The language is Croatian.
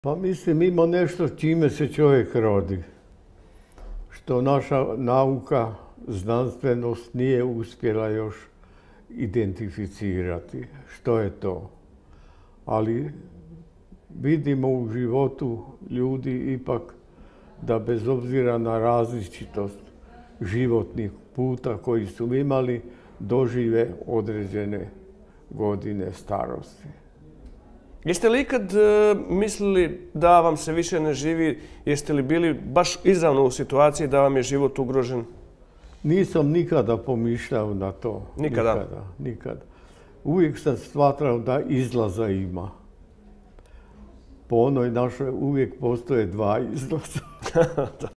Pa mislim ima nešto čime se čovjek rodi, što naša nauka, znanstvenost nije uspjela još identificirati što je to. Ali vidimo u životu ljudi ipak da bez obzira na različitost životnih puta koji su imali, dožive određene godine starosti. Jeste li ikad mislili da vam se više ne živi? Jeste li bili baš izravno u situaciji da vam je život ugrožen? Nisam nikada pomišljao na to. Nikada? Nikada. Uvijek sam smatrao da izlaza ima. Po onoj našoj uvijek postoje dva izlaza.